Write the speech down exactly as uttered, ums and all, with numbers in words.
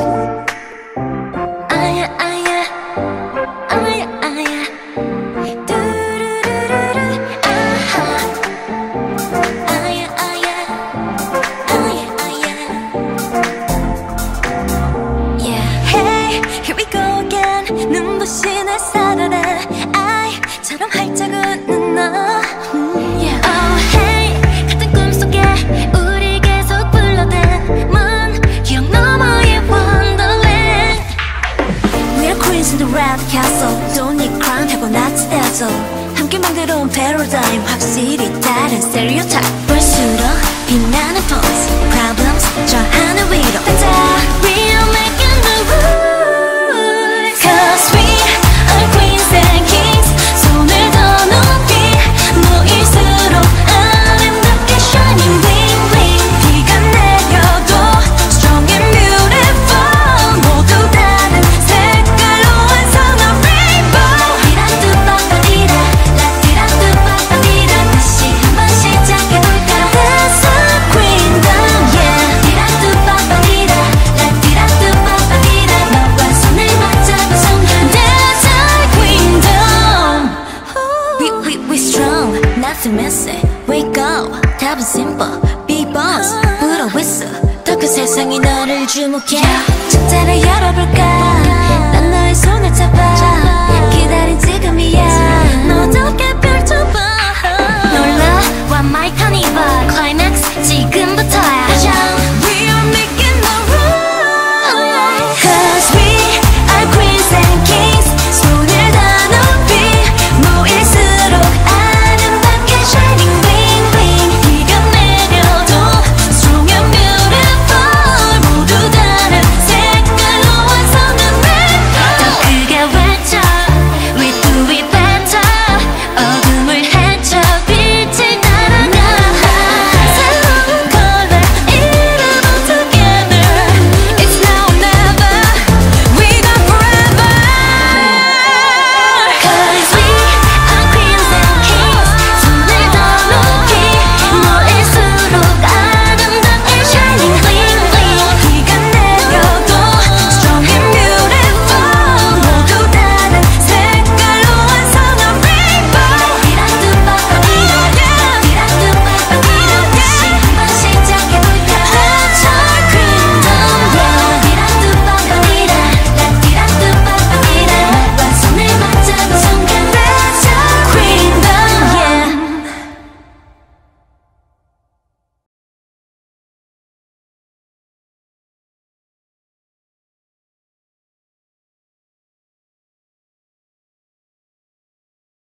아야 아야 아야 아야 뚜루루루루 아하 아야 아야 아야 아야 Yeah Hey here we go again 눈부신 햇살아래 아이처럼 활짝 웃는 너 Yeah Oh hey 같은 꿈속에 우리 계속 불러댄 먼 기억 너머의 Wonderland We are queens in the red castle Don't need crown 타고났지 애도 함께 만들어온 paradigm 확실히 다른 stereotype 볼수록 빛나는 pose Problems 저 하늘 위로 던져 We are making the rules Cause we are queens and kings 손을 더 높이 모일수록 아름답게 shining bling bling 비가 내려도 strong and beautiful 모두 다른 색깔로 완성한 rainbow 디라뚜빠빠디라 라디라뚜빠빠디라 다시 한번 시작해볼까 That's our queendom yeah 디라뚜빠빠디라 라디라뚜빠빠디라 너와 손을 맞잡은 순간 That's our queendom We, we, we strong, nothing missing Wake up, 답은 simple Be boss, 불어 whistle 더 큰 세상이 너를 주목해 축제를 열어볼까 난 너의 손을 잡아 기다린 지금이야 너답게 펼쳐봐 놀라와 my carnival Climb